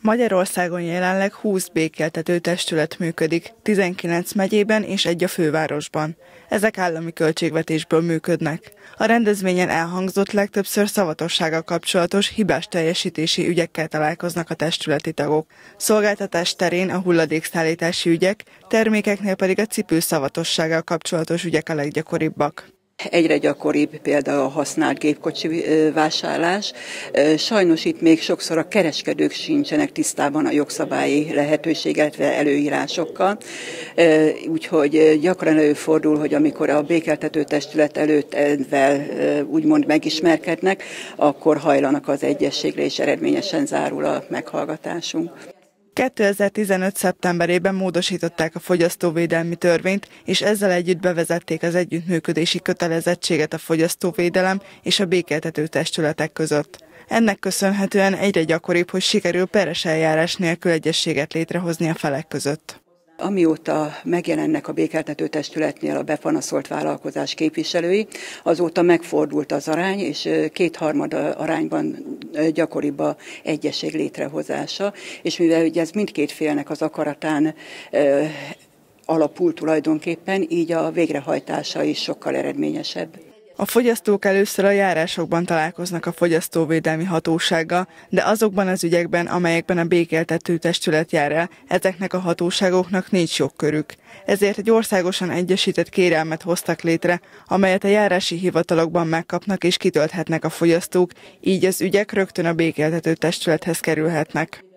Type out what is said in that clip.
Magyarországon jelenleg 20 békéltető testület működik, 19 megyében és egy a fővárosban. Ezek állami költségvetésből működnek. A rendezvényen elhangzott, legtöbbször szavatossággal kapcsolatos hibás teljesítési ügyekkel találkoznak a testületi tagok. Szolgáltatás terén a hulladékszállítási ügyek, termékeknél pedig a cipő szavatossággal kapcsolatos ügyek a leggyakoribbak. Egyre gyakoribb például a használt gépkocsi vásárlás. Sajnos itt még sokszor a kereskedők sincsenek tisztában a jogszabályi lehetőség, illetve előírásokkal. Úgyhogy gyakran előfordul, hogy amikor a békeltető testület előtt ezzel úgymond megismerkednek, akkor hajlanak az egyezségre, és eredményesen zárul a meghallgatásunk. 2015. szeptemberében módosították a fogyasztóvédelmi törvényt, és ezzel együtt bevezették az együttműködési kötelezettséget a fogyasztóvédelem és a békéltető testületek között. Ennek köszönhetően egyre gyakoribb, hogy sikerül peres eljárás nélkül egyezséget létrehozni a felek között. Amióta megjelennek a békeltető testületnél a bepanaszolt vállalkozás képviselői, azóta megfordult az arány, és 2/3 arányban gyakoribb a egyezség létrehozása, és mivel ugye ez mindkét félnek az akaratán alapul tulajdonképpen, így a végrehajtása is sokkal eredményesebb. A fogyasztók először a járásokban találkoznak a fogyasztóvédelmi hatósággal, de azokban az ügyekben, amelyekben a békéltető testület jár el, ezeknek a hatóságoknak nincs jogkörük. Ezért egy országosan egyesített kérelmet hoztak létre, amelyet a járási hivatalokban megkapnak és kitölthetnek a fogyasztók, így az ügyek rögtön a békéltető testülethez kerülhetnek.